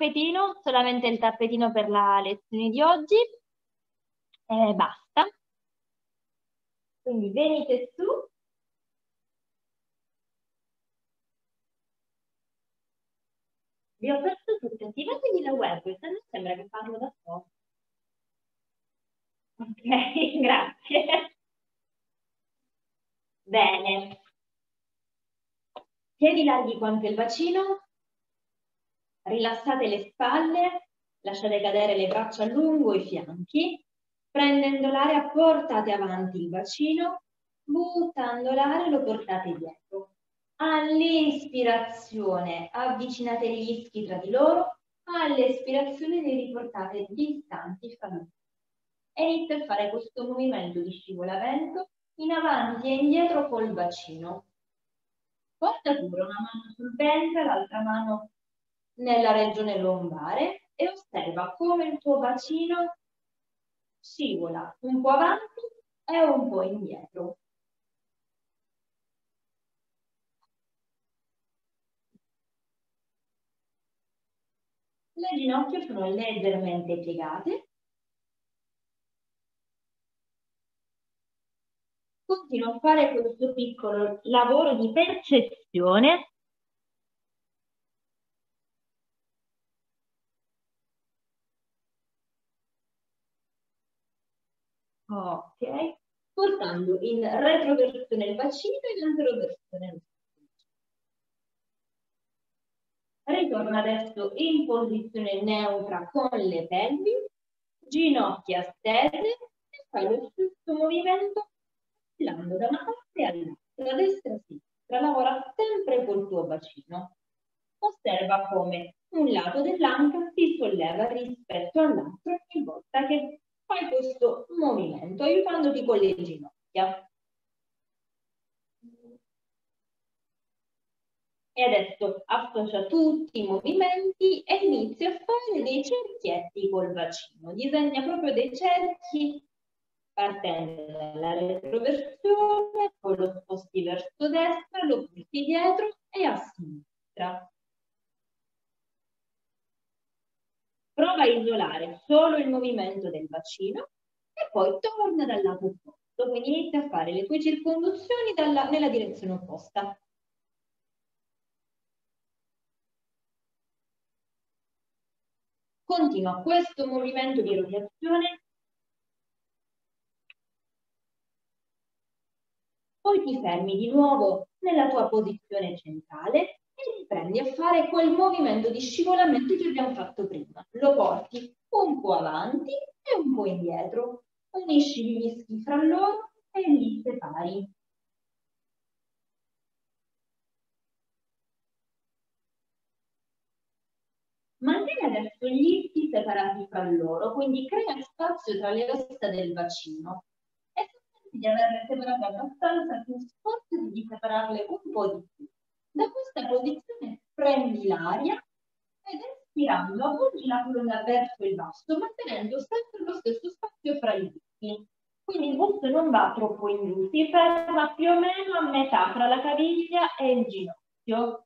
tappetino, solamente il tappetino per la lezione di oggi e basta. Quindi venite su. Vi ho perso tutte, attivatevi la web, se no sembra che parlo da sola. Ok, grazie. Bene. Piedi larghi quanto il bacino, rilassate le spalle, lasciate cadere le braccia lungo i fianchi, prendendo l'aria portate avanti il bacino, buttando l'aria lo portate dietro. All'ispirazione avvicinate gli ischi tra di loro, all'espirazione li riportate distanti fra loro. E inizia a fare questo movimento di scivolamento in avanti e indietro col bacino. Porta pure una mano sul ventre, l'altra mano nella regione lombare e osserva come il tuo bacino scivola un po' avanti e un po' indietro. Le ginocchia sono leggermente piegate. Continua a fare questo piccolo lavoro di percezione. Ok, portando in retroversione il bacino e in anteroversione il bacino. Ritorna adesso in posizione neutra con le pelvi, ginocchia stese e fai lo stesso movimento oscillando da una parte all'altra, destra e sinistra. Lavora sempre col tuo bacino. Osserva come un lato dell'anca si solleva rispetto all'altro ogni volta che fai questo movimento, aiutandoti con le ginocchia. E adesso associa tutti i movimenti e inizia a fare dei cerchietti col bacino. Disegna proprio dei cerchi partendo dalla retroversione, poi lo sposti verso destra, lo porti dietro e a sinistra. Prova a isolare solo il movimento del bacino e poi torna dal lato opposto. Quindi inizia a fare le tue circonduzioni nella direzione opposta. Continua questo movimento di rotazione. Poi ti fermi di nuovo nella tua posizione centrale e riprendi a fare quel movimento di scivolamento che abbiamo fatto prima. Lo porti un po' avanti e un po' indietro. Unisci gli ischi fra loro e li separi. Mantieni adesso gli ischi separati fra loro, quindi crea spazio tra le ossa del bacino. E senti di averle separate abbastanza più sforzo di separarle un po' di più. Da questa posizione prendi l'aria ed espirando avvolgi la colonna verso il basso, mantenendo sempre lo stesso spazio fra gli ischi. Quindi il busto non va troppo in giù, si ferma più o meno a metà tra la caviglia e il ginocchio.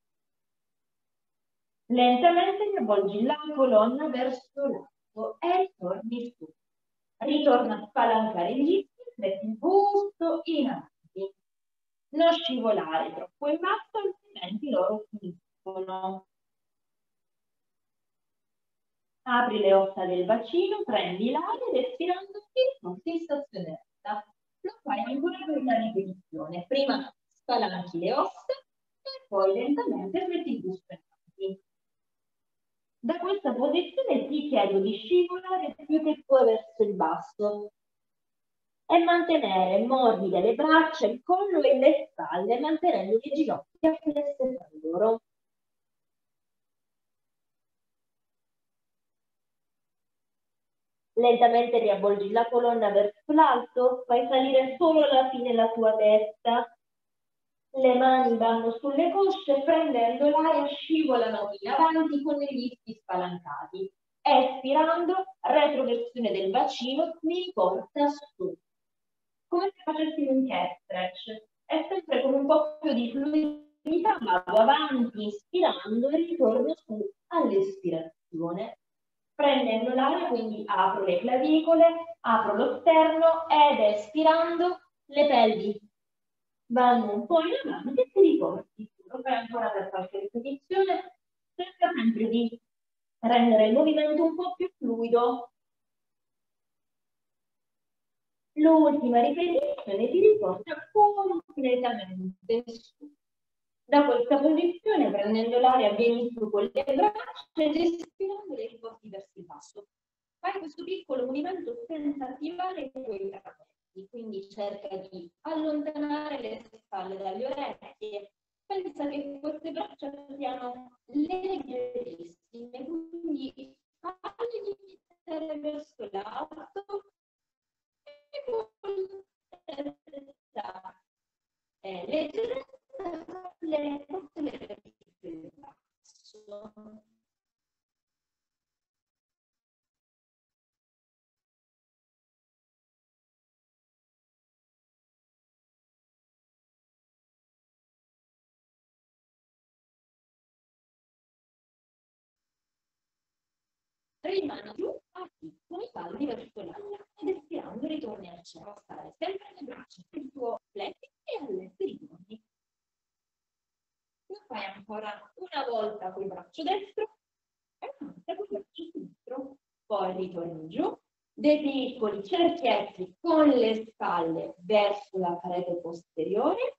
Lentamente riavvolgi la colonna verso l'alto e ritorni su. Ritorna a spalancare gli ischi, metti il busto in avanti. Non scivolare troppo in basso, altrimenti loro finiscono. Apri le ossa del bacino, prendi l'aria ed espirando ti stazione retta. Lo fai ancora per una ripetizione. Prima spalanchi le ossa e poi lentamente metti il busto in avanti. Da questa posizione ti chiedo di scivolare più che puoi verso il basso e mantenere morbide le braccia, il collo e le spalle, mantenendo le ginocchia flesse tra loro. Lentamente riavvolgi la colonna verso l'alto, fai salire solo alla fine la tua testa. Le mani vanno sulle cosce, prendendo l'aria scivolano in avanti con gli ischi spalancati. Espirando, retroversione del bacino, mi porta su. Come se facessi un cat stretch. È sempre con un po' più di fluidità continuità, vado avanti ispirando e ritorno su all'espirazione. Prendendo l'aria, quindi apro le clavicole, apro lo sterno ed espirando le pelvi vanno un po' in avanti e ti riporti. Lo fai ancora per qualche ripetizione, cerca sempre di rendere il movimento un po' più fluido. L'ultima ripetizione ti riporta completamente su. Da questa posizione, prendendo l'aria, vieni su con le braccia ed espirando le riporti verso il basso. Fai questo piccolo movimento senza attivare i tuoi trapezi, quindi cerca di allontanare le spalle dalle orecchie. Pensa che queste braccia siano leggerissime, quindi falli iniziare verso l'alto e poi leggerezza tutte le vertici del basso. Rimani giù con i palmi verso l'aria ed espirando ritorni al cielo, stare sempre le braccia sul tuo petto e all'est ritorni. Lo fai ancora una volta col braccio destro e un'altra col braccio sinistro, poi ritorni giù, dei piccoli cerchietti con le spalle verso la parete posteriore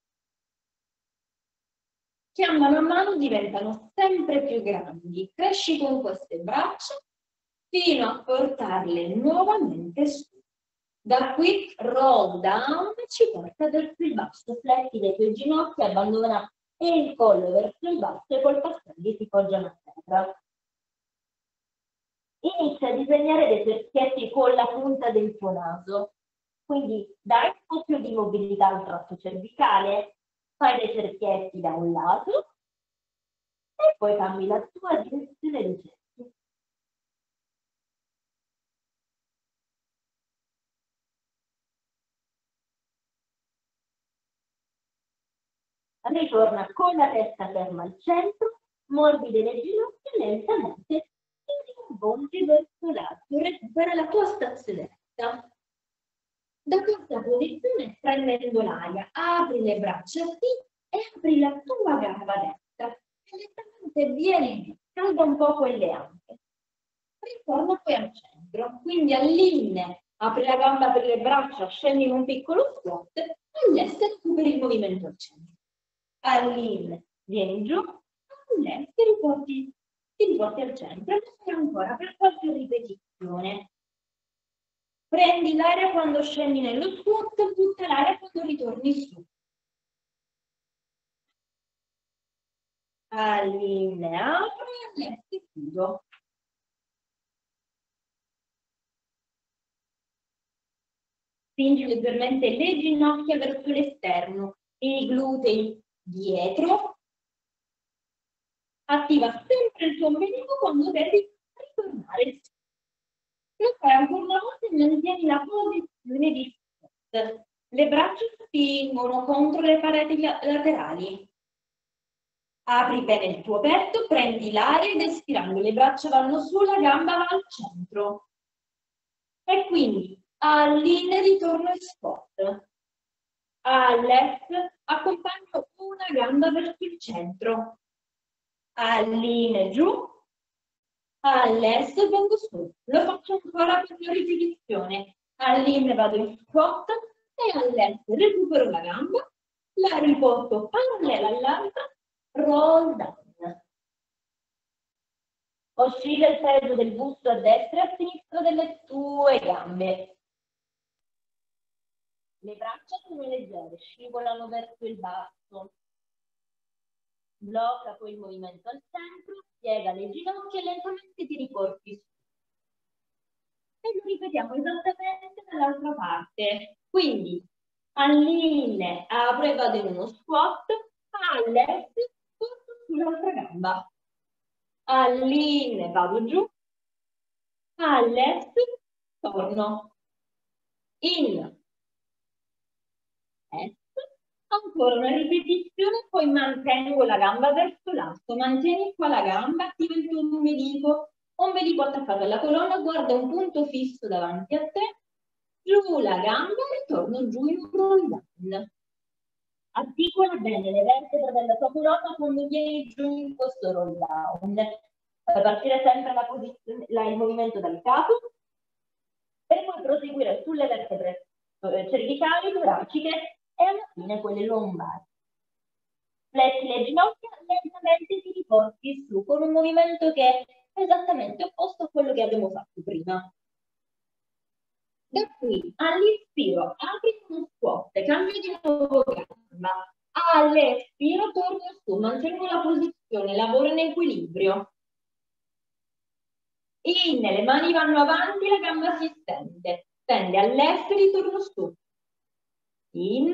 che a mano diventano sempre più grandi. Cresci con queste braccia fino a portarle nuovamente su. Da qui roll down ci porta verso il basso, fletti le tue ginocchia, abbandona il collo verso il basso e col passaggio si poggiano a terra. Inizia a disegnare dei cerchietti con la punta del tuo naso, quindi dai un po' più di mobilità al tratto cervicale, fai dei cerchietti da un lato e poi cambi la tua direzione dei cerchi. Ritorna con la testa ferma al centro, morbide le ginocchia lentamente e rivolgi verso l'alto, recupera la tua stazione retta. Da questa posizione, prendendo l'aria, apri le braccia e apri la tua gamba destra. E lentamente vieni giù, calda un po' quelle anche. Ritorna poi al centro, quindi all'inne apri la gamba per le braccia, scendi in un piccolo squat, all'est recuperi il movimento al centro. All'in vieni giù, all'est ti riporti al centro e fai ancora per qualche ripetizione. Prendi l'aria quando scendi nello squat, butta l'aria quando ritorni su. All'in apro e all'est chiudo. Spingi leggermente le ginocchia verso l'esterno, i glutei dietro. Attiva sempre il tuo ombelico quando devi ritornare su. Lo fai ancora una volta e mantieni la posizione di squat. Le braccia spingono contro le pareti laterali. Apri bene il tuo petto, prendi l'aria ed espirando le braccia vanno su, la gamba va al centro. E quindi all'in ritorno in squat. All'est accompagno una gamba verso il centro. All'in giù. All'est vengo su. Lo faccio ancora per la ripetizione. All'in vado in squat e all'est recupero la gamba, la riporto parallela all'altra, roll down. Oscilla il peso del busto a destra e a sinistra delle tue gambe. Le braccia sono leggere, scivolano verso il basso. Blocca poi il movimento al centro, piega le ginocchia e lentamente ti riporti su. E lo ripetiamo esattamente dall'altra parte. Quindi all'in apro e vado in uno squat, all'est porto sull'altra gamba. All'in vado giù, all'est torno. In, est, Ancora una ripetizione, poi mantengo la gamba verso l'alto, mantieni qua la gamba, attiva il tuo ombelico attaccato alla colonna, guarda un punto fisso davanti a te, giù la gamba, ritorno giù in un roll down. Articola bene le vertebre della tua colonna quando vieni giù in questo roll down. Fai partire sempre il movimento dal capo per poi proseguire sulle vertebre cervicali, toraciche e alla fine quelle lombari. Fletti le ginocchia, lentamente ti riporti su con un movimento che è esattamente opposto a quello che abbiamo fatto prima. Da qui all'inspiro apri uno squat, cambio di nuovo gamba. All'espiro torno su, mantengo la posizione, lavoro in equilibrio. In, le mani vanno avanti, la gamba si stende. Stende all'estero, torno su. In,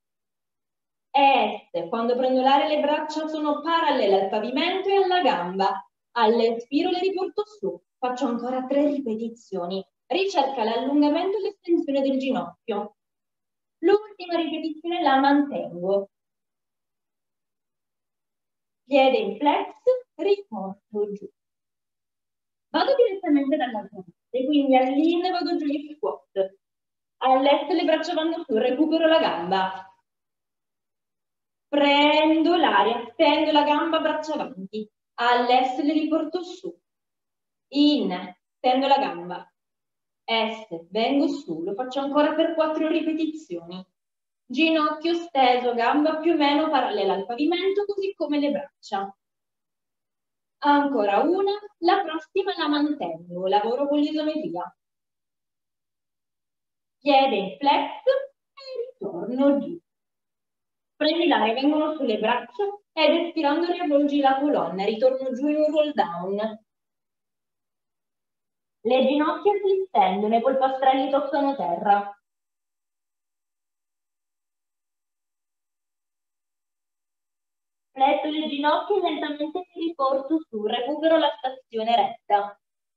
est. Quando prendo l'aria le braccia sono parallele al pavimento e alla gamba. All'espiro le riporto su. Faccio ancora 3 ripetizioni. Ricerca l'allungamento e l'estensione del ginocchio. L'ultima ripetizione la mantengo. Piede in flex, riporto giù. Vado direttamente dall'altra parte, quindi all'in vado giù in squat. All'est le braccia vanno su, recupero la gamba. Prendo l'aria, stendo la gamba, braccia avanti. All'est le riporto su. In, stendo la gamba. Est, vengo su, lo faccio ancora per 4 ripetizioni. Ginocchio steso, gamba più o meno parallela al pavimento, così come le braccia. Ancora una, la prossima la mantengo, lavoro con l'isometria. Piede in flex e ritorno giù. Prendi l'aria, vengono sulle braccia ed espirando riavvolgi la colonna, ritorno giù in un roll down. Le ginocchia si stendono, i polpastrelli toccano terra. Fletto le ginocchia e lentamente mi riporto su, recupero la stazione retta.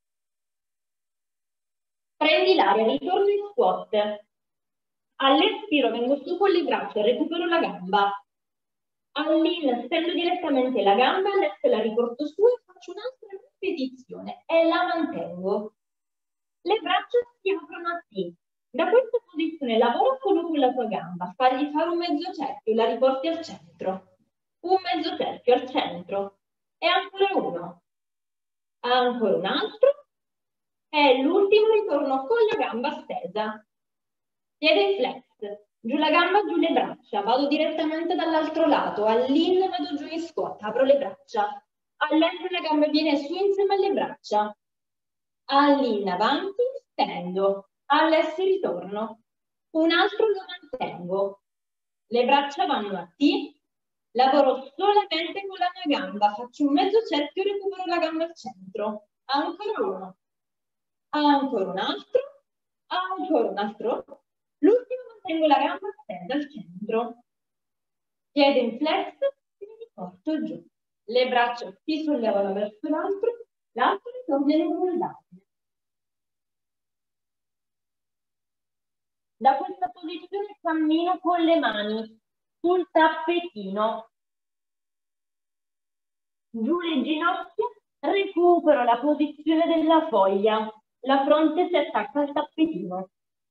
Prendi l'aria, ritorno in squat. All'espiro vengo su con le braccia, recupero la gamba. All'in stendo direttamente la gamba, all'est la riporto su e faccio un'altra ripetizione e la mantengo. Le braccia si aprono a T. Da questa posizione lavora solo con la tua gamba, fagli fare un mezzo cerchio, la riporti al centro. Un mezzo cerchio al centro. E ancora uno. Ancora un altro. E l'ultimo ritorno con la gamba stesa. Piede in flex. Giù la gamba, giù le braccia. Vado direttamente dall'altro lato. All'in vado giù in squat. Apro le braccia. All'est la gamba viene su insieme alle braccia. All'in avanti, stendo. All'est ritorno. Un altro lo mantengo. Le braccia vanno a T. Lavoro solamente con la mia gamba. Faccio un mezzo cerchio e recupero la gamba al centro. Ancora uno. Ancora un altro. Ancora un altro. L'ultimo mantengo la gamba stesa al centro. Piede in flex e mi porto giù. Le braccia si sollevano verso l'altro ritorna in roll down. Da questa posizione cammino con le mani sul tappetino. Giù le ginocchia, recupero la posizione della foglia. La fronte si attacca al tappetino.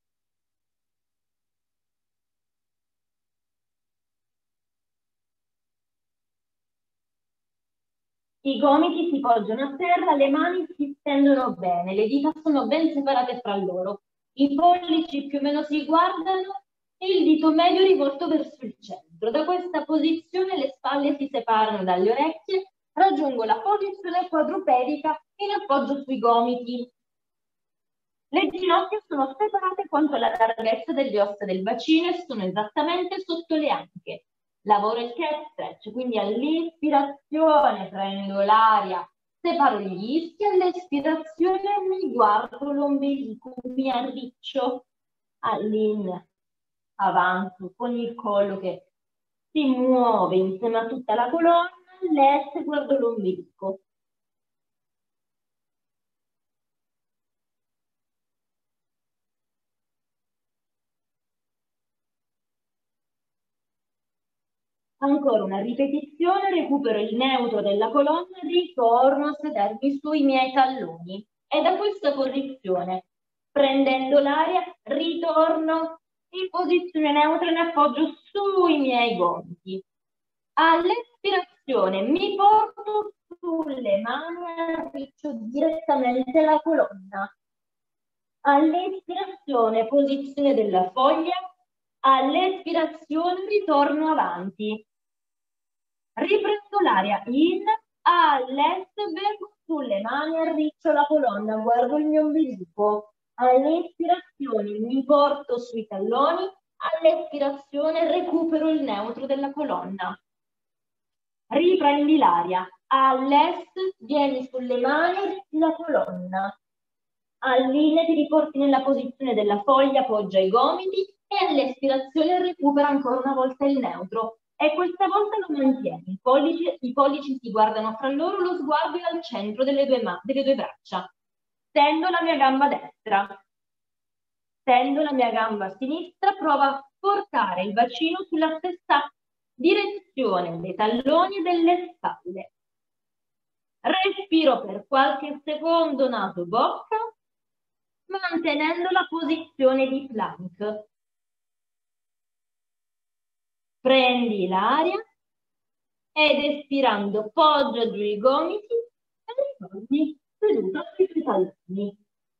I gomiti si poggiano a terra, le mani si stendono bene, le dita sono ben separate fra loro. I pollici più o meno si guardano e il dito medio rivolto verso il centro. Da questa posizione le spalle si separano dalle orecchie, raggiungo la posizione quadrupedica in appoggio sui gomiti. Le ginocchia sono separate quanto alla larghezza delle ossa del bacino e sono esattamente sotto le anche. Lavoro il cat stretch, quindi all'ispirazione prendo l'aria, separo gli ischi, all'espirazione mi guardo l'ombelico, mi arriccio all'in, avanzo con il collo che si muove insieme a tutta la colonna, all'est guardo l'ombelico. Ancora una ripetizione, recupero il neutro della colonna, ritorno a sedermi sui miei talloni. E da questa posizione, prendendo l'aria, ritorno in posizione neutra e ne appoggio sui miei gomiti. All'espirazione mi porto sulle mani e arriccio direttamente la colonna. All'espirazione, posizione della foglia. All'espirazione ritorno avanti. Riprendo l'aria in, all'est, vengo sulle mani, arriccio la colonna, guardo il mio ombelico. All'espirazione mi porto sui talloni, all'espirazione recupero il neutro della colonna. Riprendi l'aria, all'est vieni sulle mani, la colonna. All'in ti riporti nella posizione della foglia, appoggia i gomiti e all'espirazione recupera ancora una volta il neutro. E questa volta lo mantieni. I pollici si guardano fra loro, lo sguardo è al centro delle due braccia. Stendo la mia gamba destra. Stendo la mia gamba sinistra, prova a portare il bacino sulla stessa direzione dei talloni e delle spalle. Respiro per qualche secondo naso-bocca, mantenendo la posizione di plank. Prendi l'aria ed espirando poggia giù i gomiti e ritorni seduta sui tuoi talloni.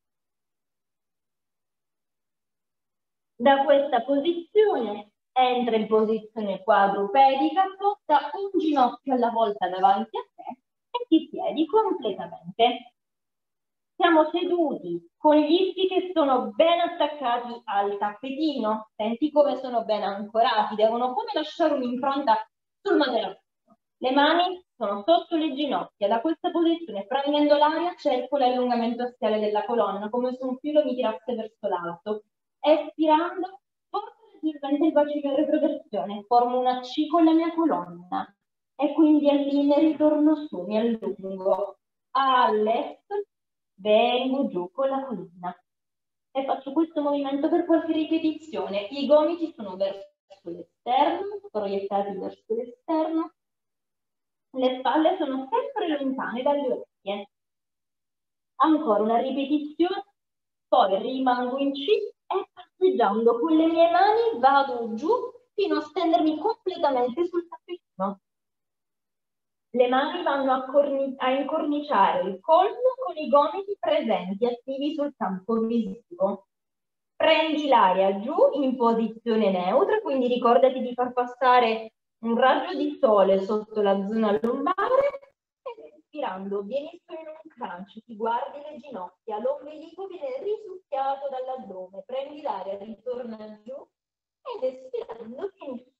Da questa posizione entra in posizione quadrupedica, porta un ginocchio alla volta davanti a te e ti siedi completamente. Siamo seduti con gli ischi che sono ben attaccati al tappetino. Senti come sono ben ancorati, devono come lasciare un'impronta sul materasso. Le mani sono sotto le ginocchia. Da questa posizione, prendendo l'aria, cerco l'allungamento assiale della colonna, come se un filo mi tirasse verso l'alto. Espirando, porto leggermente il bacino in retrogressione, formo una C con la mia colonna. E quindi all'inizio ritorno su, mi allungo. All'est, vengo giù con la colonna. E faccio questo movimento per qualche ripetizione. I gomiti sono verso l'esterno, proiettati verso l'esterno. Le spalle sono sempre lontane dalle orecchie. Ancora una ripetizione, poi rimango in C e passeggiando con le mie mani vado giù fino a stendermi completamente sul tappetino. Le mani vanno a incorniciare il collo con i gomiti presenti, attivi sul campo visivo. Prendi l'aria giù in posizione neutra, quindi ricordati di far passare un raggio di sole sotto la zona lombare e respirando vieni su in un crunch, ti guardi le ginocchia, l'ombelico viene risucchiato dall'addome, prendi l'aria, ritorna giù ed espirando vieni su.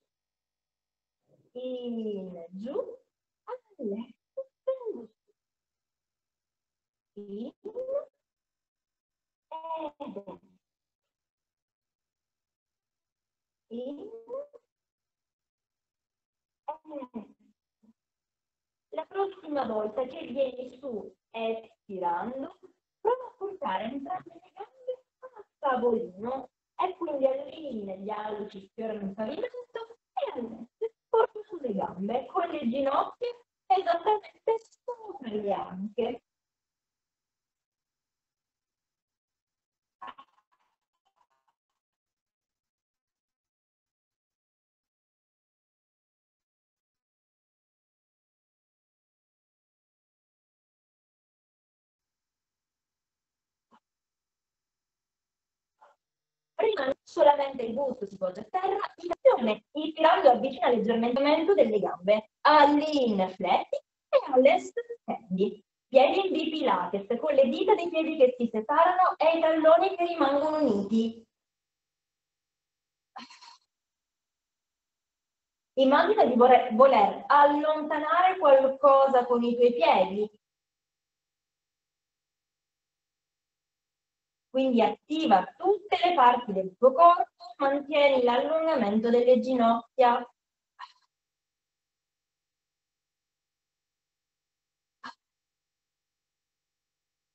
In, giù, all'est, vengo su. In, ed est. In, la prossima volta che vieni su espirando, prova a portare entrambe le gambe a tavolino e quindi allinea gli alluci sfiorano il pavimento e all'est porto sulle gambe con le ginocchia esattamente sopra le anche. Rimane solamente il busto, si poggia a terra, in azione, ispirando avvicina leggermente il movimento delle gambe, all'in fletti e all'est stendi. Piedi in bipilates, con le dita dei piedi che si separano e i talloni che rimangono uniti. Immagina di voler allontanare qualcosa con i tuoi piedi. Quindi attiva tutte le parti del tuo corpo, mantieni l'allungamento delle ginocchia.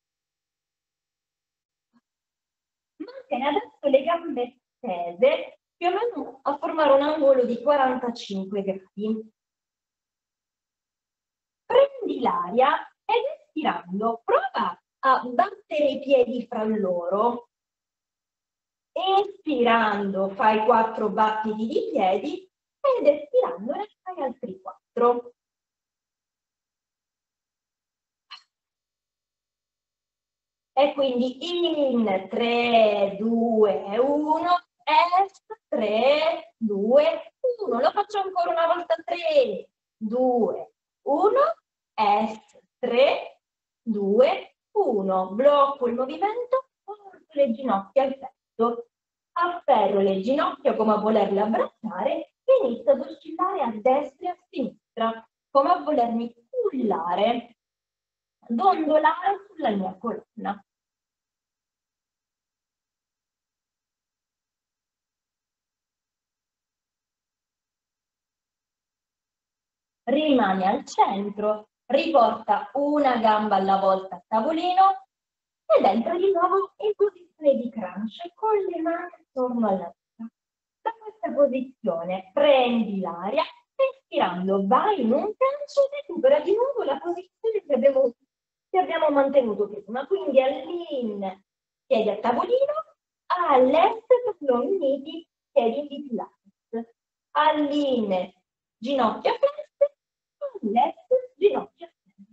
Mantieni adesso le gambe stese, più o meno a formare un angolo di 45 gradi. Prendi l'aria ed espirando prova a battere i piedi fra loro. Inspirando fai 4 battiti di piedi ed espirando ne fai altri 4. E quindi in 3, 2, 1, es, 3, 2, 1. Lo faccio ancora una volta, 3, 2, 1, es, 3, 2, 1. Blocco il movimento, porto le ginocchia al petto. Afferro le ginocchia come a volerle abbracciare e inizio ad oscillare a destra e a sinistra, come a volermi cullare, dondolare sulla mia colonna. Rimani al centro, riporta una gamba alla volta a tavolino ed entra di nuovo in posizione di crunch con le mani attorno alla nuca. Da questa posizione prendi l'aria, respirando vai in un crunch e recupera di nuovo la posizione che abbiamo mantenuto prima. Quindi all'in, piedi a tavolino, all'est, talloni uniti, piedi di Pilates. All'in, ginocchia flesse, all'est, ginocchia flesse.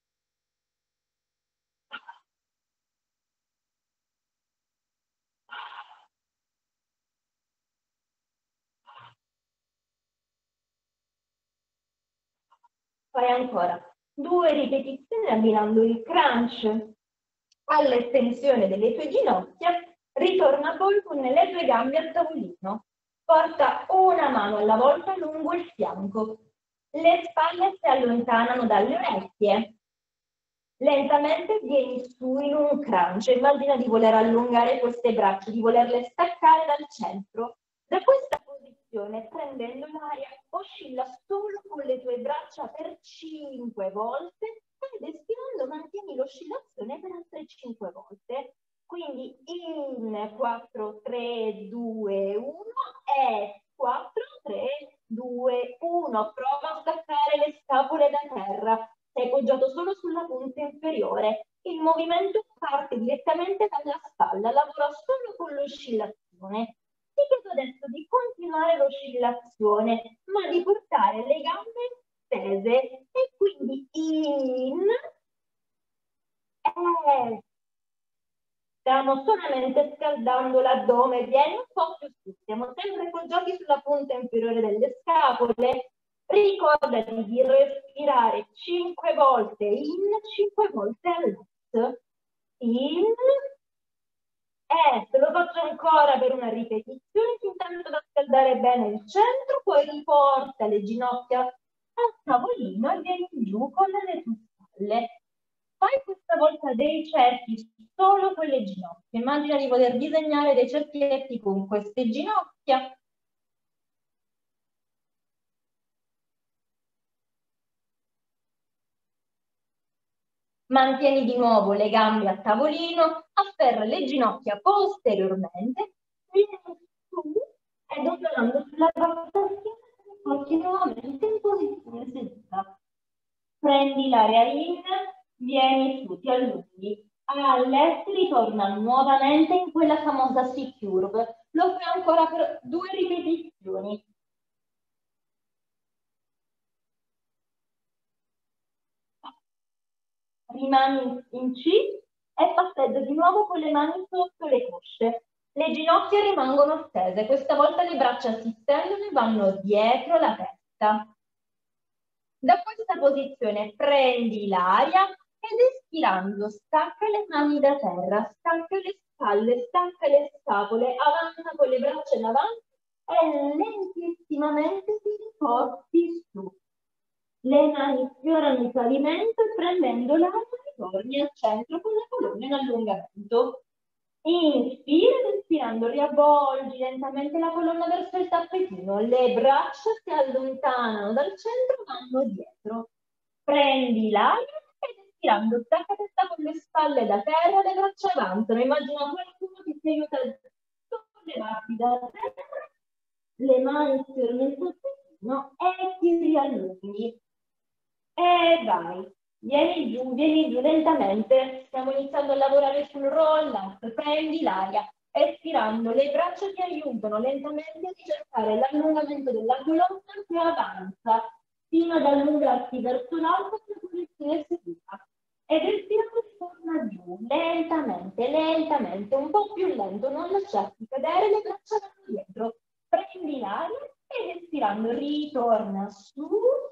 Fai ancora 2 ripetizioni abbinando il crunch all'estensione delle tue ginocchia, ritorna poi con le tue gambe al tavolino. Porta una mano alla volta lungo il fianco. Le spalle si allontanano dalle orecchie. Lentamente vieni su in un crunch. Immagina di voler allungare queste braccia, di volerle staccare dal centro. Da questa posizione, prendendo l'aria, oscilla solo con le tue braccia per 5 volte ed espirando mantieni l'oscillazione per altre 5 volte. Quindi in 4, 3, 2, 1 e 4, 3, 2, 1. Prova a staccare le scapole da terra. Sei poggiato solo sulla punta inferiore. Il movimento parte direttamente dalla spalla, lavora solo con l'oscillazione. Ti chiedo adesso di continuare l'oscillazione, ma di portare le gambe stese e quindi in, stiamo solamente scaldando l'addome, vieni un po' più su, siamo sempre poggiati sulla punta inferiore delle scapole. Ricordati di respirare 5 volte in, 5 volte all'est. In, lo faccio ancora per una ripetizione, intanto da scaldare bene il centro, poi riporta le ginocchia al tavolino e vieni giù con le tue spalle. Fai questa volta dei cerchi solo con le ginocchia. Immagina di poter disegnare dei cerchietti con queste ginocchia. Mantieni di nuovo le gambe a tavolino, afferra le ginocchia posteriormente, vieni su e dondolando sulla tastiera porti nuovamente in posizione seduta. Prendi l'aria in, vieni su, ti allunghi. All'est ritorna nuovamente in quella famosa C-curve. Lo fai ancora per 2 ripetizioni. Rimani in C e passeggia di nuovo con le mani sotto le cosce. Le ginocchia rimangono stese, questa volta le braccia si stendono e vanno dietro la testa. Da questa posizione prendi l'aria ed espirando stacca le mani da terra, stacca le spalle, stacca le scapole, avanza con le braccia in avanti e lentissimamente ti riporti su. Le mani sfiorano il pavimento e prendendo l'aria ritorni al centro con la colonna in allungamento. Inspira ed espirando riavvolgi lentamente la colonna verso il tappetino. Le braccia si allontanano dal centro, vanno dietro. Prendi l'aria ed espirando stacca testa con le spalle da terra, le braccia avanzano. Immagina qualcuno che ti aiuta a sollevarti da terra le mani sfiorano il tappetino e ti riallunghi. E vai, vieni giù lentamente. Stiamo iniziando a lavorare sul roll-up. Prendi l'aria, espirando. Le braccia ti aiutano lentamente a ricercare l'allungamento della colonna che avanza fino ad allungarsi verso l'alto per posizione seduta. Ed espirando torna giù, lentamente, un po' più lento, non lasciarti cadere, le braccia vanno dietro. Prendi l'aria ed espirando ritorna su.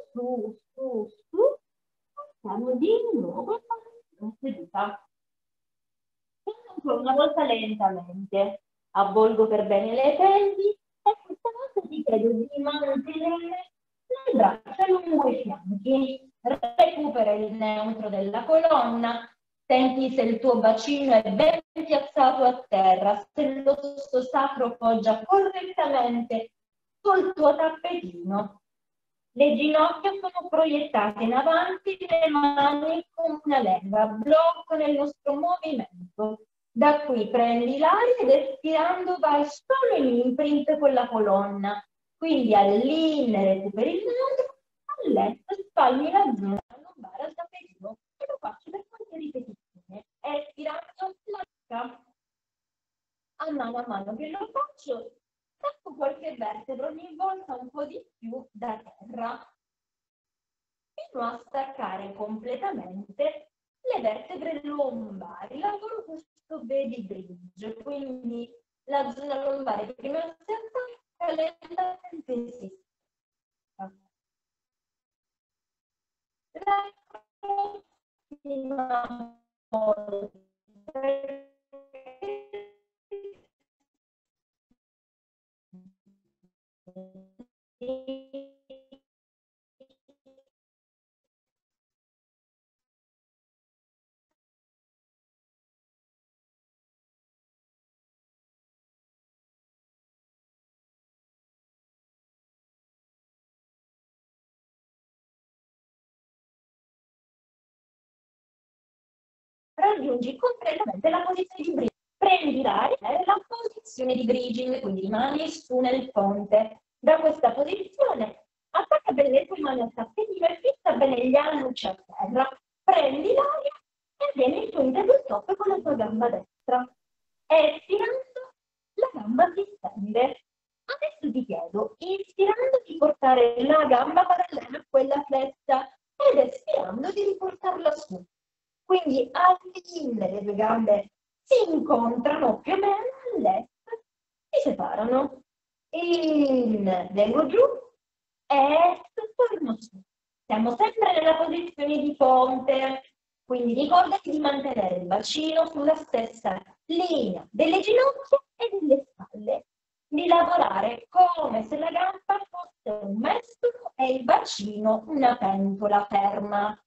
Siamo di nuovo in seduta. Ancora una volta lentamente. Avvolgo per bene le pelvi e questa volta ti chiedo di mantenere le braccia lungo i fianchi. Recupera il neutro della colonna. Senti se il tuo bacino è ben piazzato a terra, se l'osso sacro poggia correttamente sul tuo tappetino. Le ginocchia sono proiettate in avanti, le mani con una leva, bloccano il nostro movimento. Da qui prendi l'aria ed espirando vai solo in imprint con la colonna. Quindi all'in recuperi il neutro, all'est spalmi la zona lombare al tappetino. E lo faccio per qualche ripetizione. Espirando, lascia. A mano che lo faccio, stacco qualche vertebra ogni volta un po' di più da terra, fino a staccare completamente le vertebre lombari. Lavoro questo baby bridge, quindi la zona lombare prima si attacca, lentamente si stacca. La prossima volta raggiungi completamente la posizione di bridging. Prendi l'aria, la posizione di bridging, quindi rimani su nel ponte. Da questa posizione attacca bene le tue mani al tappetino e fissa bene gli annunci a terra. Prendi l'aria e vieni il tuo tabletop con la tua gamba destra. Espirando, la gamba si stende. Adesso ti chiedo, inspirando di portare la gamba parallela a quella flessa ed espirando di riportarla su. Quindi all'in le due gambe si incontrano più o meno, all'est si separano. In, vengo giù, est, torno su. Siamo sempre nella posizione di ponte, quindi ricordati di mantenere il bacino sulla stessa linea delle ginocchia e delle spalle, di lavorare come se la gamba fosse un mestolo e il bacino una pentola ferma.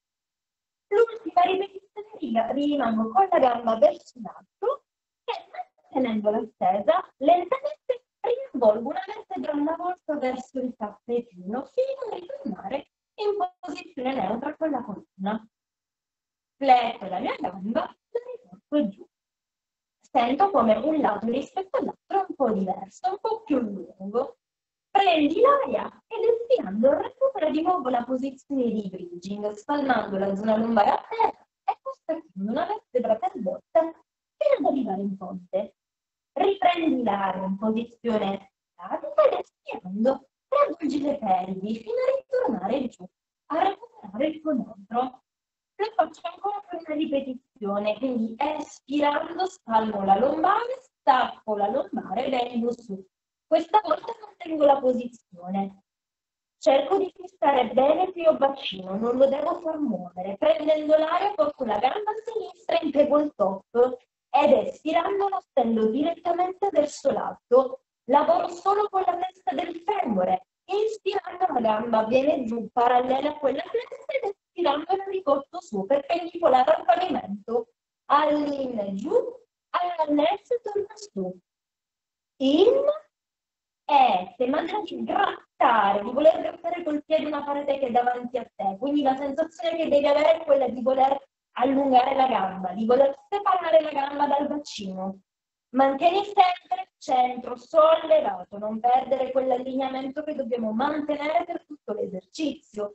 L'ultima ripetizione rimango con la gamba verso l'alto e mantenendola stesa, lentamente riavvolgo una vertebra alla volta verso il tappetino fino a ritornare in posizione neutra con la colonna. Fletto la mia gamba, la riporto giù. Sento come un lato rispetto all'altro è un po' diverso, un po' più lungo. Prendi l'aria ed espirando recupera di nuovo la posizione di bridging, spalmando la zona lombare a terra e staccando una vertebra per volta fino ad arrivare in ponte. Riprendi l'aria in posizione statica ed espirando raggiungi le pelvi fino a ritornare giù, a recuperare il tuo neutro. Lo faccio ancora per una ripetizione, quindi espirando spalmo la lombare, stacco la lombare e vengo su. Questa volta mantengo la posizione. Cerco di fissare bene il mio bacino, non lo devo far muovere. Prendendo l'aria porto la gamba sinistra in tabletop ed espirando lo stendo direttamente verso l'alto. Lavoro solo con la testa del femore. Inspirando la gamba viene giù parallela a quella flessa ed espirando la riporto su perpendicolare al pavimento. All'in giù, all'est torna su. In e sembra di grattare, di voler grattare col piede una parete che è davanti a te. Quindi la sensazione che devi avere è quella di voler allungare la gamba, di voler separare la gamba dal bacino. Mantieni sempre il centro sollevato, non perdere quell'allineamento che dobbiamo mantenere per tutto l'esercizio.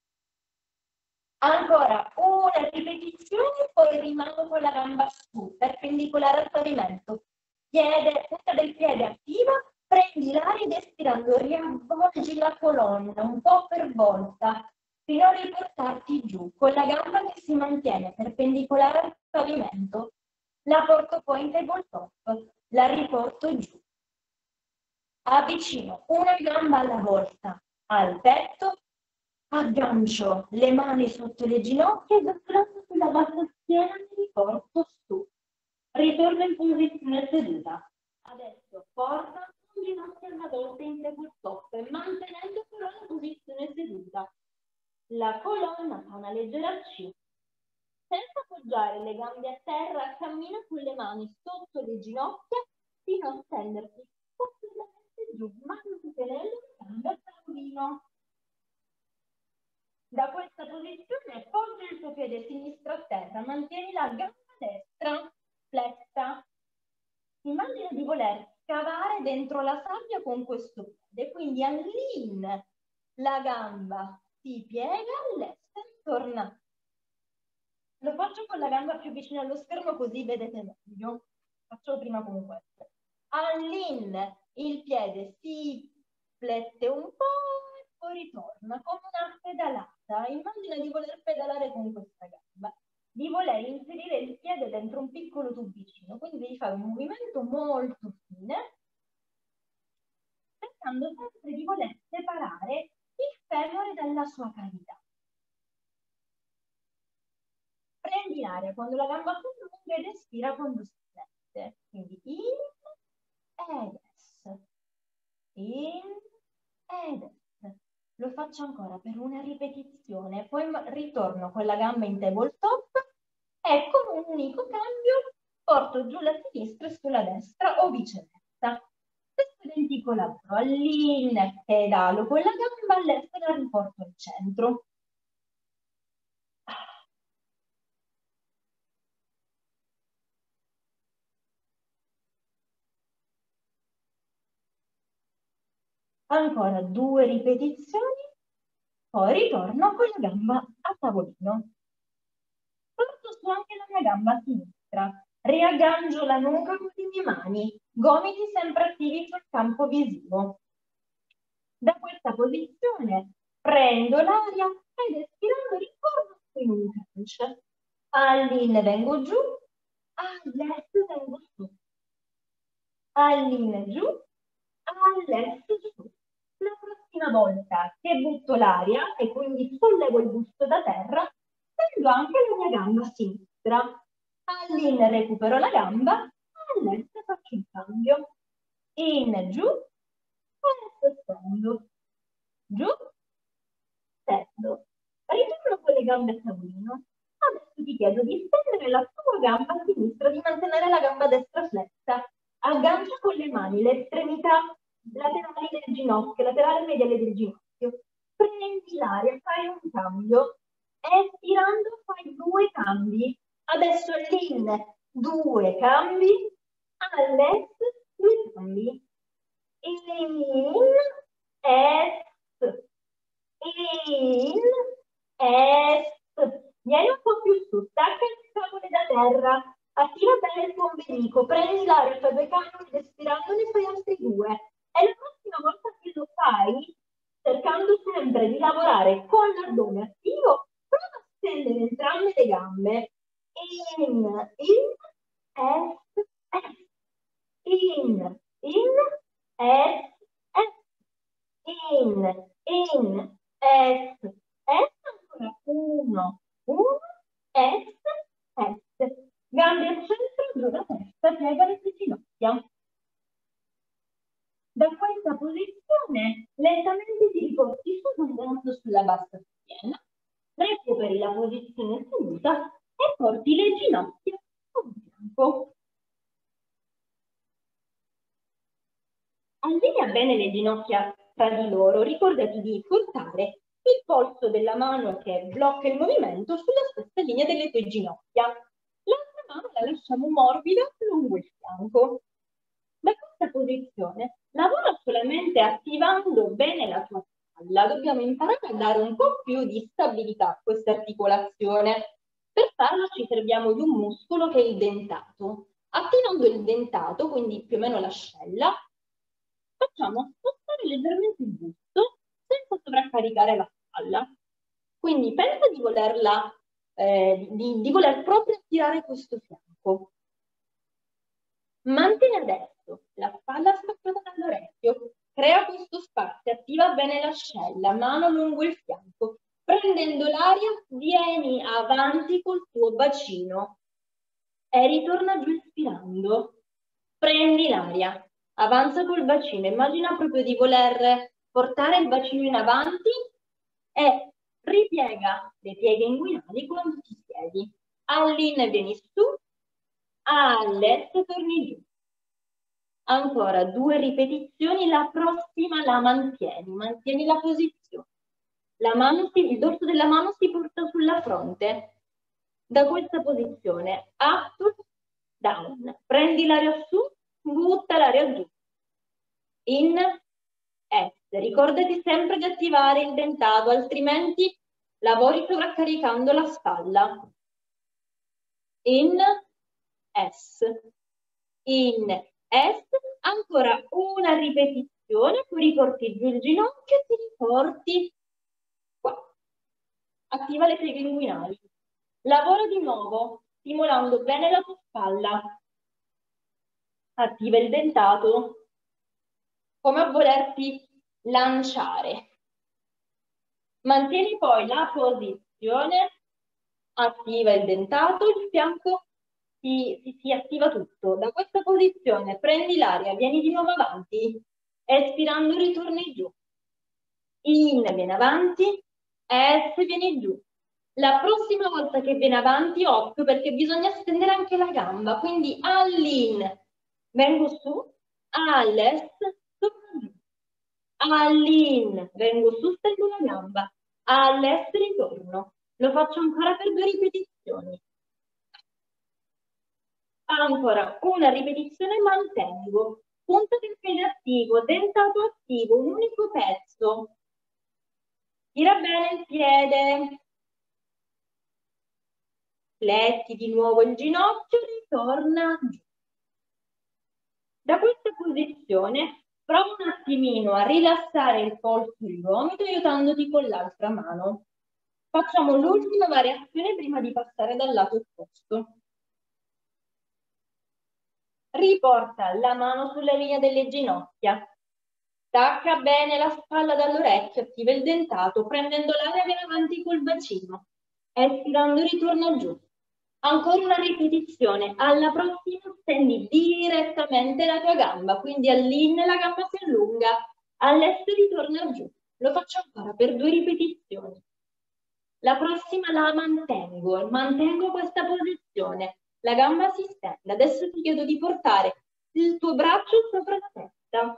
Ancora una ripetizione, poi rimango con la gamba su, perpendicolare al pavimento. Punta del piede attiva, prendi l'aria ed espirando riavvolgi la colonna un po' per volta, fino a riportarti giù, con la gamba che si mantiene perpendicolare al pavimento. La porto poi in tabletop, la riporto giù. Avvicino una gamba alla volta al petto, aggancio le mani sotto le ginocchia e doppio sulla bassa schiena mi riporto su. Ritorno in posizione seduta. Adesso porta un ginocchio alla volta in tabletop, mantenendo però la posizione seduta. La colonna fa una leggera C. Senza appoggiare le gambe a terra, cammina con le mani sotto le ginocchia fino a stenderti completamente giù, mantenendo le gambe al tavolino. Da questa posizione poggia il tuo piede sinistro a terra, mantieni la gamba destra flessa. Immagina di voler scavare dentro la sabbia con questo piede, quindi all'in la gamba si piega, all'estero torna. Lo faccio con la gamba più vicina allo schermo così vedete meglio. Faccio prima con questo. All'in il piede si flette un po' e poi ritorna come una pedalata. Immagina di voler pedalare con questa gamba, di voler inserire il piede dentro un piccolo tubicino, quindi devi fare un movimento molto fine, cercando sempre di voler separare il femore dalla sua cavità. Prendi l'aria quando la gamba si allunga ed espira quando si flette. Quindi in ed es. In ed es. Lo faccio ancora per una ripetizione, poi ritorno con la gamba in tabletop e con un unico cambio porto giù la sinistra sulla destra o viceversa. Stesso identico lavoro, all'in pedalo con la gamba, all'estero la riporto al centro. Ancora 2 ripetizioni, poi ritorno con la gamba a tavolino. Porto su anche la mia gamba sinistra, riaggancio la nuca con le mie mani, gomiti sempre attivi sul campo visivo. Da questa posizione prendo l'aria ed espirando ritorno in un crunch. All'in vengo giù, all'est vengo su. All'in giù, all'est giù. La prossima volta che butto l'aria e quindi sollevo il busto da terra, prendo anche la mia gamba a sinistra. All'in recupero la gamba, all'est faccio il cambio. In, giù, all'est stendo. Giù, stendo. Ritorno con le gambe a tavolino. Adesso ti chiedo di stendere la tua gamba a sinistra, di mantenere la gamba destra flessa. Aggancia con le mani le estremità laterali del ginocchio, laterale mediale del ginocchio. Prendi l'aria, fai un cambio. Espirando fai 2 cambi. Adesso all'in 2 cambi, all'est 2 cambi. In, est, in, est. Vieni un po' più su, stacca il cavolo da terra, attiva bene il tuo ombelico, prendi l'aria, fai 2 cambi, respirando ne fai altri 2. E la prossima volta che lo fai, cercando sempre di lavorare con l'addome attivo, prova a stendere entrambe le gambe. In, est, est. In, est, est. In, est, est. Ancora 1, est, est. Gambe al centro, giù la testa, piega le tue ginocchia. Da questa posizione lentamente ti riporti su andando sulla bassa schiena, recuperi la posizione seduta e porti le ginocchia sul fianco. Allinea bene le ginocchia tra di loro, ricordati di portare il polso della mano che blocca il movimento sulla stessa linea delle tue ginocchia. L'altra mano la lasciamo morbida lungo il fianco. Da questa posizione lavora solamente attivando bene la tua spalla. Dobbiamo imparare a dare un po' più di stabilità a questa articolazione. Per farlo ci serviamo di un muscolo che è il dentato. Attivando il dentato, quindi più o meno l'ascella, facciamo spostare leggermente il busto senza sovraccaricare la spalla. Quindi pensa di volerla, di voler proprio attirare questo fianco. Mantieni adesso la spalla staccata dall'orecchio, crea questo spazio, attiva bene l'ascella, mano lungo il fianco. Prendendo l'aria, vieni avanti col tuo bacino e ritorna giù ispirando. Prendi l'aria, avanza col bacino, immagina proprio di voler portare il bacino in avanti e ripiega le pieghe inguinali quando ti siedi. All'in vieni su, all'est torni giù. Ancora 2 ripetizioni, la prossima la mantieni la posizione. Il dorso della mano si porta sulla fronte. Da questa posizione, up, down. Prendi l'aria su, butta l'aria giù. In, est. Ricordati sempre di attivare il dentato, altrimenti lavori sovraccaricando la spalla. In, S. In, est. Ancora una ripetizione, poi riporti giù il ginocchio e ti riporti qua. Attiva le pieghe inguinali. Lavora di nuovo, stimolando bene la tua spalla. Attiva il dentato, come a volerti lanciare. Mantieni poi la posizione, attiva il dentato, il fianco si attiva tutto. Da questa posizione prendi l'aria, vieni di nuovo avanti, espirando ritorni giù. In, vieni avanti, es, vieni giù. La prossima volta che vieni avanti, occhio, perché bisogna stendere anche la gamba, quindi all'in vengo su, all'est torno giù. All'in vengo su, stendo la gamba, all'est ritorno. Lo faccio ancora per 2 ripetizioni. Ancora una ripetizione, mantengo. Punta del piede attivo, dentato attivo, un unico pezzo. Tira bene il piede. Fletti di nuovo il ginocchio, ritorna giù. Da questa posizione prova un attimino a rilassare il polso e il gomito aiutandoti con l'altra mano. Facciamo l'ultima variazione prima di passare dal lato opposto. Riporta la mano sulla linea delle ginocchia. Stacca bene la spalla dall'orecchio, attiva il dentato, prendendo l'aria viene avanti col bacino. Espirando ritorna giù. Ancora una ripetizione. Alla prossima stendi direttamente la tua gamba, quindi all'in la gamba si allunga, all'est ritorna giù. Lo faccio ancora per 2 ripetizioni. La prossima la mantengo questa posizione. La gamba si stende. Adesso ti chiedo di portare il tuo braccio sopra la testa.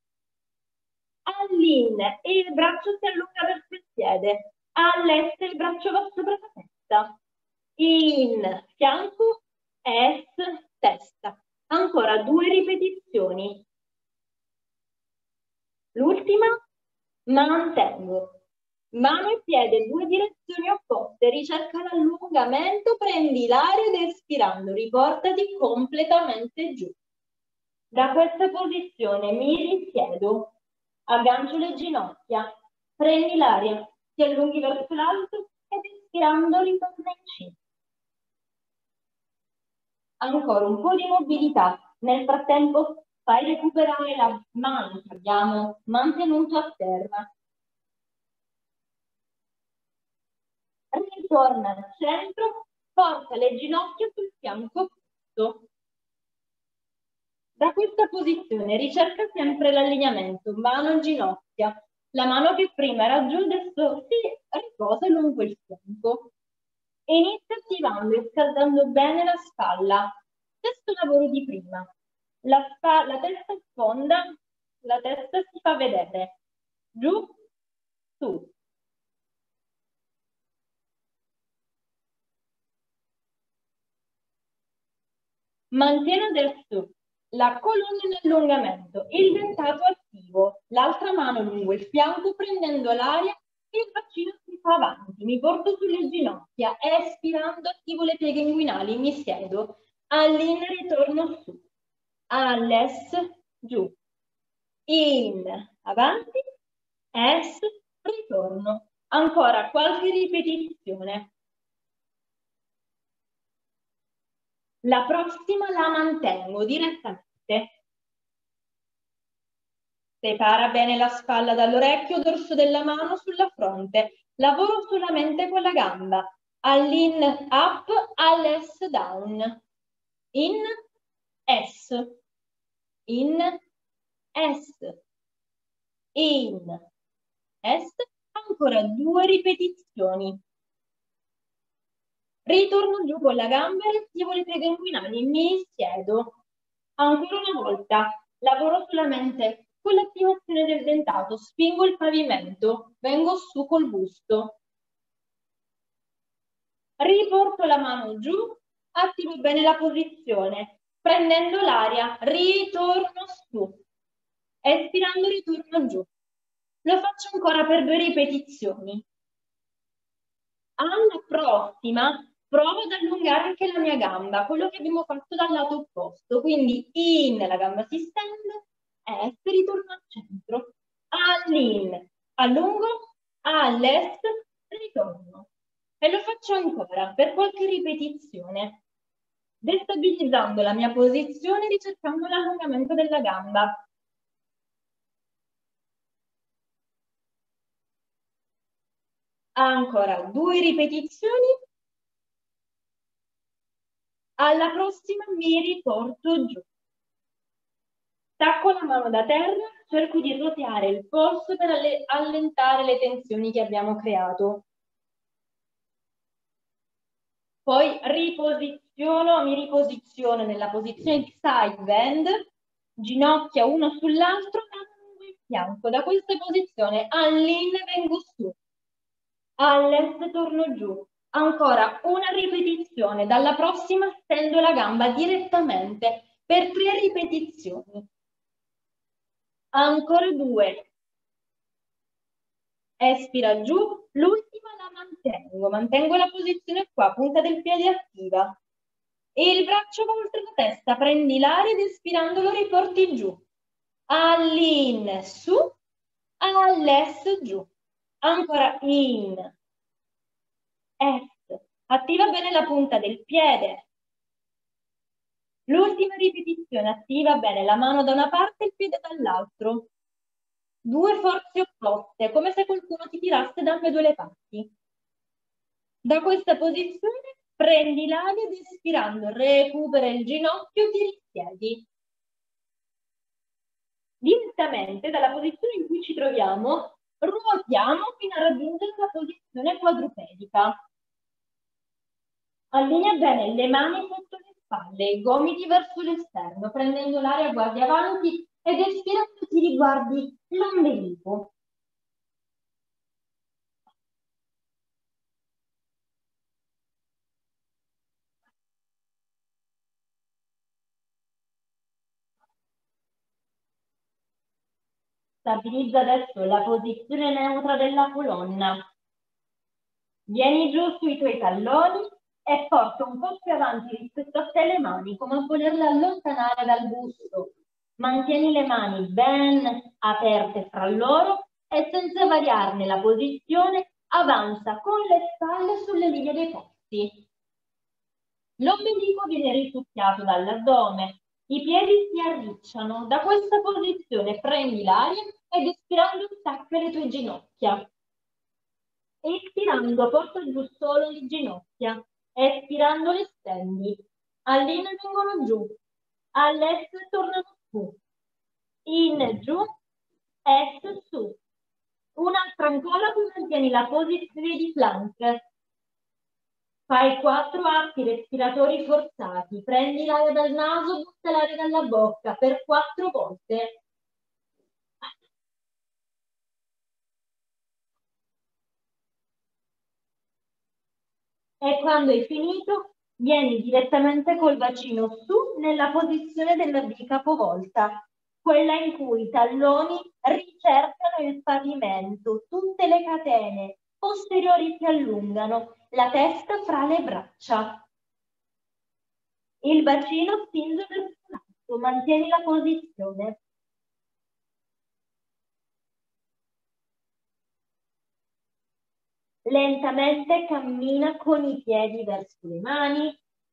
All'in il braccio si allunga verso il piede. All'est il braccio va sopra la testa. In, fianco, est, testa. Ancora 2 ripetizioni. L'ultima, mantengo. Mano e piede, 2 direzioni opposte. Ricerca l'allungamento, prendi l'aria ed espirando, riportati completamente giù. Da questa posizione mi risiedo, aggancio le ginocchia, prendi l'aria, ti allunghi verso l'alto ed espirando ritorna in cima. Ancora un po' di mobilità. Nel frattempo fai recuperare la mano che abbiamo mantenuto a terra. Ritorna al centro, porta le ginocchia sul fianco opposto. Da questa posizione ricerca sempre l'allineamento, mano e ginocchia. La mano che prima era giù adesso si riposa lungo il fianco. Inizia attivando e scaldando bene la spalla. Stesso lavoro di prima. La testa sfonda, la testa si fa vedere. Giù, su. Mantieni adesso la colonna in allungamento, il dentato attivo, l'altra mano lungo il fianco prendendo l'aria e il bacino si fa avanti. Mi porto sulle ginocchia, espirando attivo le pieghe inguinali, mi siedo, all'in ritorno su, all'es giù, in, avanti, es, ritorno. Ancora qualche ripetizione. La prossima la mantengo direttamente. Separa bene la spalla dall'orecchio, dorso della mano sulla fronte. Lavoro solamente con la gamba. All'in up, all'es down. In, es. In, es. In, es. Ancora 2 ripetizioni. Ritorno giù con la gamba e attivo le pieghe inguinali. Mi siedo. Ancora una volta. Lavoro solamente con l'attivazione del dentato. Spingo il pavimento. Vengo su col busto. Riporto la mano giù. Attivo bene la posizione. Prendendo l'aria. Ritorno su. Espirando ritorno giù. Lo faccio ancora per 2 ripetizioni. Alla prossima provo ad allungare anche la mia gamba, quello che abbiamo fatto dal lato opposto. Quindi in, la gamba si stende, est, ritorno al centro. All'in, allungo, all'est, ritorno. E lo faccio ancora per qualche ripetizione, destabilizzando la mia posizione, ricercando l'allungamento della gamba. Ancora 2 ripetizioni. Alla prossima mi riporto giù. Stacco la mano da terra, cerco di roteare il polso per allentare le tensioni che abbiamo creato. Poi mi riposiziono nella posizione di side bend, ginocchia uno sull'altro, lungo il fianco. Da questa posizione all'in vengo su, all'est torno giù. Ancora una ripetizione, dalla prossima stendo la gamba direttamente per 3 ripetizioni. Ancora 2. Espira giù, l'ultima la mantengo la posizione qua, punta del piede attiva. E il braccio va oltre la testa, prendi l'aria ed espirando lo riporti giù. All'in, su, all'es, giù. Ancora in, est. Attiva bene la punta del piede. L'ultima ripetizione, attiva bene la mano da una parte e il piede dall'altro. 2 forze opposte, come se qualcuno ti tirasse da ambedue le parti. Da questa posizione prendi l'aria ed espirando recupera il ginocchio, ti risiedi. Direttamente dalla posizione in cui ci troviamo, ruotiamo fino a raggiungere la posizione quadrupedica. Allinea bene le mani sotto le spalle, i gomiti verso l'esterno, prendendo l'aria guardi avanti ed espirando ti riguardi l'ombelico. Stabilizza adesso la posizione neutra della colonna. Vieni giù sui tuoi talloni e porta un po' più avanti rispetto a te le mani, come a volerle allontanare dal busto. Mantieni le mani ben aperte fra loro e senza variarne la posizione, avanza con le spalle sulle linee dei posti. L'ombelico viene risucchiato dall'addome, i piedi si arricciano. Da questa posizione prendi l'aria ed espirando stacca le tue ginocchia. Espirando porta giù solo le ginocchia. Espirando le stendi. All'in vengono giù. All'est tornano su. In giù. Est su. Un'altra ancora, tu mantieni la posizione di plank. Fai 4 atti respiratori forzati. Prendi l'aria dal naso, butta l'aria dalla bocca per 4 volte. E quando hai finito, Vieni direttamente col bacino su nella posizione della V capovolta, quella in cui i talloni ricercano il pavimento, tutte le catene posteriori si allungano, la testa fra le braccia. Il bacino spinge verso l'alto, mantieni la posizione. Lentamente cammina con i piedi verso le mani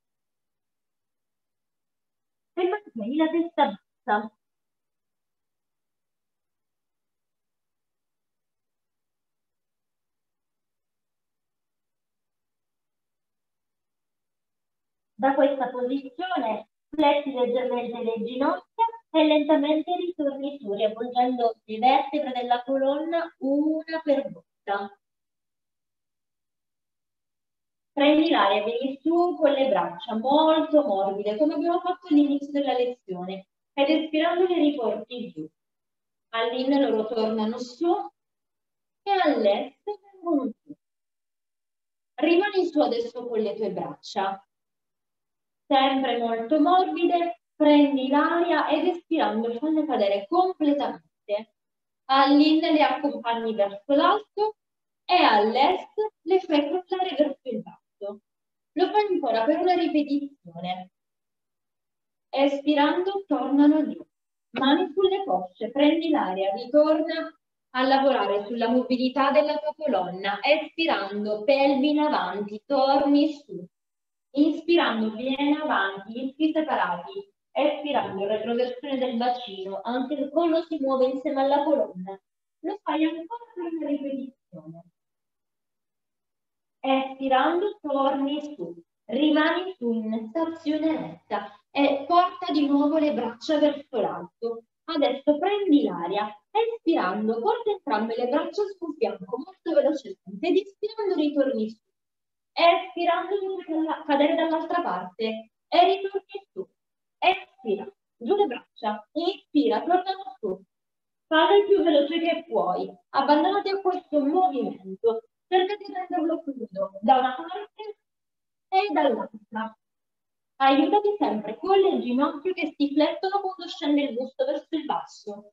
e mantieni la testa bassa. Da questa posizione fletti leggermente le ginocchia e lentamente ritorni su, riavvolgendo le vertebre della colonna una per volta. Prendi l'aria, vieni su con le braccia molto morbide, come abbiamo fatto all'inizio della lezione, ed espirando li riporti giù. All'in loro tornano su e all'est vengono giù. Rimani su adesso con le tue braccia, sempre molto morbide, prendi l'aria ed espirando falle cadere completamente. All'in le accompagni verso l'alto e all'est le fai crollare verso il basso. Lo fai ancora per una ripetizione. Espirando tornano giù. Mani sulle cosce, prendi l'aria, ritorna a lavorare sulla mobilità della tua colonna. Espirando, pelvi in avanti, torni su. Inspirando, vieni avanti, gli ischi separati. Espirando, retroversione del bacino, anche il collo si muove insieme alla colonna. Lo fai ancora per una ripetizione. Espirando, torni su. Rimani su in stazione retta e porta di nuovo le braccia verso l'alto. Adesso prendi l'aria. Espirando, porta entrambe le braccia sul fianco molto velocemente ed ispirando ritorni su. Espirando, cadere dall'altra parte e ritorni su. Espira, giù le braccia. Inspira, tornano su. Fai il più veloce che puoi. Abbandonati a questo movimento. Cerca di renderlo fluido da una parte e dall'altra. Aiutati sempre con le ginocchia che si flettono quando scende il busto verso il basso.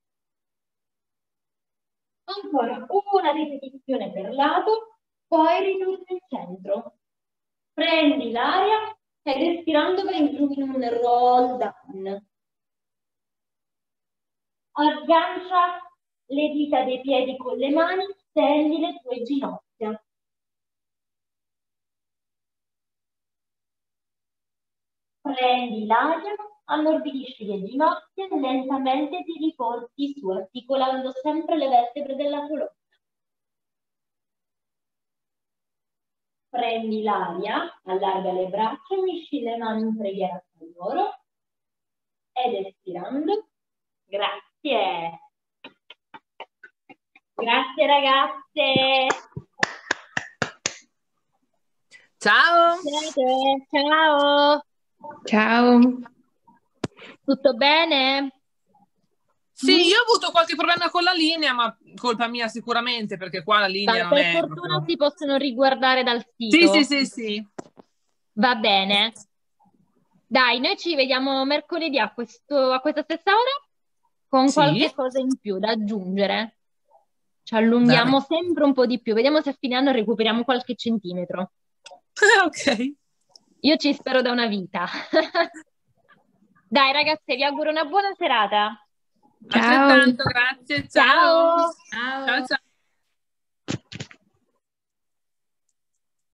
Ancora una ripetizione per lato, poi ritorni al centro. Prendi l'aria ed espirando vai giù in un roll down. Aggancia le dita dei piedi con le mani, stendi le tue ginocchia. Prendi l'aria, ammorbidisci le ginocchia e lentamente ti riporti su, articolando sempre le vertebre della colonna. Prendi l'aria, allarga le braccia, unisci le mani in preghiera con loro ed espirando. Grazie. Grazie ragazze. Ciao. Ciao. Ciao. Tutto bene? Sì, io ho avuto qualche problema con la linea, ma colpa mia sicuramente, perché qua la linea non Per è fortuna proprio... si possono riguardare dal sito. Sì. Va bene. Dai, noi ci vediamo mercoledì a questa stessa ora con qualche cosa in più da aggiungere. Ci allunghiamo sempre un po' di più. Vediamo se a fine anno recuperiamo qualche centimetro. Ok. Io ci spero da una vita. Dai ragazze, vi auguro una buona serata. Ciao. Altrettanto, grazie. Ciao. Ciao. Ciao.